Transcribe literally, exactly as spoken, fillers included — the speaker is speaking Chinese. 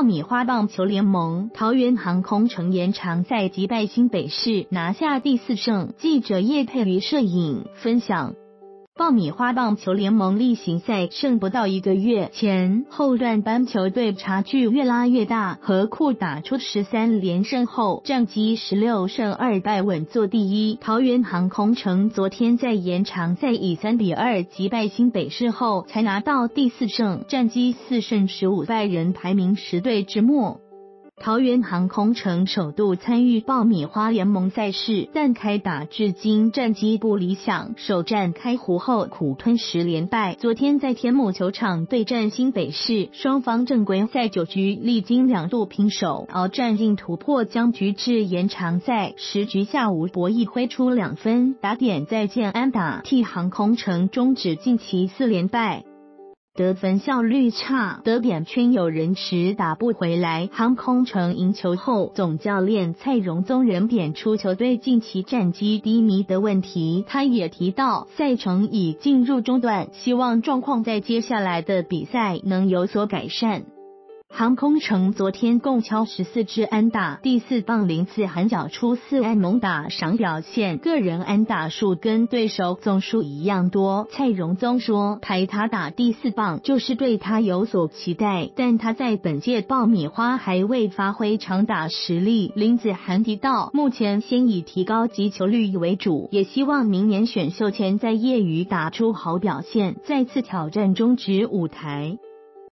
爆米花棒球联盟桃园航空城延长赛击败新北市，拿下第四胜。记者叶佩瑜摄影分享。爆米花棒球联盟例行赛剩不到一个月，前后段班球队差距越拉越大，和库打出十三连胜后，战绩十六胜二败稳坐第一。桃园航空城昨天在延长赛以三比二击败新北市后，才拿到第四胜，战绩四胜十五败，仍排名十队之末。桃园航空城首度参与爆米花联盟赛事，但开打至今战绩不理想，首战开胡后苦吞十连败。昨天在天母球场对战新北市，双方正规赛九局历经两度平手，鏖战竟突破僵局至延长赛。十局下吴博义挥出两分打点再见安打，替航空城终止近期四连败。得分效率差，得点圈有人时打不回来。航空城赢球后，总教练蔡荣宗仍点出球队近期战绩低迷的问题。他也提到，赛程已进入中段，希望状况在接下来的比赛能有所改善。航空城昨天共敲十四支安打，第四棒林子涵缴出四安猛打赏表现，个人安打数跟对手总数一样多。蔡荣宗说，排他打第四棒就是对他有所期待，但他在本届爆米花还未发挥长打实力。林子涵提到，目前先以提高击球率为主，也希望明年选秀前在业余打出好表现，再次挑战中职舞台。